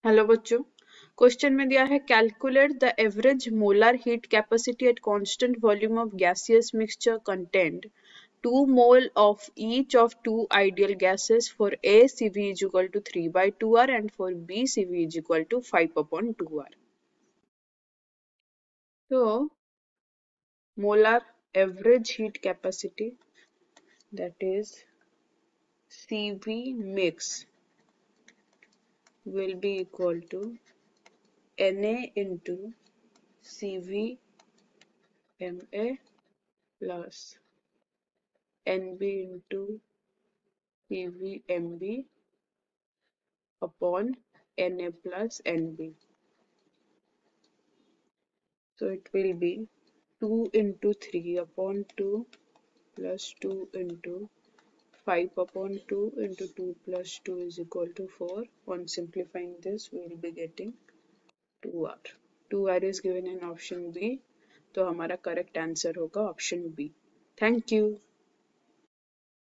Hello बच्चों, question में दिया है calculate the average molar heat capacity at constant volume of gaseous mixture content 2 mole of each of two ideal gases for A Cv is equal to 3/2R and for B Cv is equal to 5/2R. तो molar average heat capacity, that is Cv mix, will be equal to Na into Cv Ma plus Nb into Cv Mb upon Na plus Nb. So it will be 2 into 3 upon 2 plus 2 into 5 upon 2 into 2 plus 2 is equal to 4. On simplifying this, we will be getting 2R. 2R is given in option B. तो हमारा correct answer होगा option B. Thank you.